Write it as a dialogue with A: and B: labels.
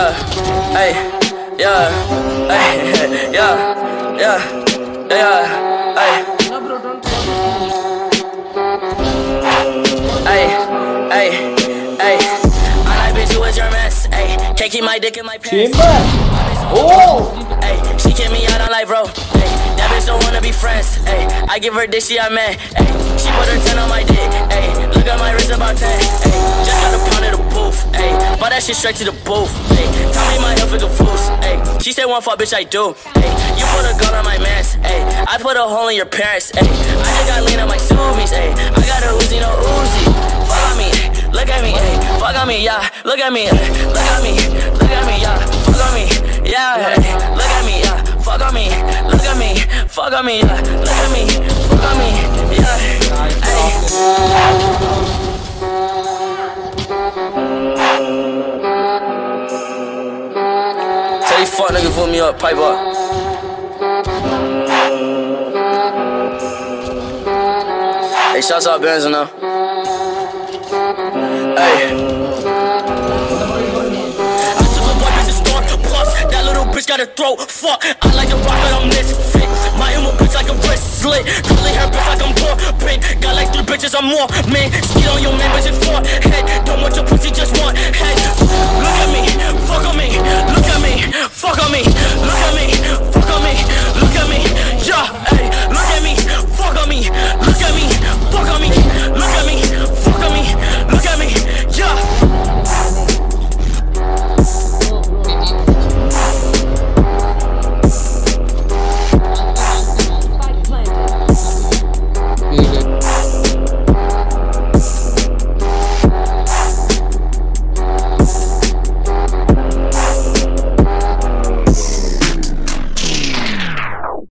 A: yeah, hey, yeah, hey, yeah, yeah, hey. Hey, I like bitch, you was your mess. Hey, can't keep my dick in my pants.
B: Oh!
A: Hey, she kick me out on life, bro. Hey, that bitch don't wanna be friends. Hey, I give her dick, she a man. Hey, she put her 10 on my dick. Hey, look at my wrist about 10. Hey, just got a pound of the booth. Hey, bought that shit straight to the booth. Hey, tell me my health is a fool's. Hey, she said one fuck, bitch, I do. Hey, you put a gun on my mans. Hey, I put a hole in your parents. Hey, I just got lean on my Subies. Hey, I got a Uzi, no Uzi. Fuck on me, look at me, hey, fuck on me, yeah. Look at me, look at me, look at me, yeah. Fuck on me, yeah. Hey, look at me, yeah. Fuck on me, look at me, fuck on me, yeah. Look at me, fuck on me, yeah. Hey. Tell these fuck niggas put me up, pipe up. Hey, shouts out Benz now. Hey. I took a boy bitch to store, plus that little bitch got a throat. Fuck, I like to rock, but I'm misfit. My emo bitch like a wrist slit. Curly hair bitch like I'm poor. Got like 3 bitches or more. Man, skid on your man, bitch, it's 4 head. Don't want your pussy, just want head.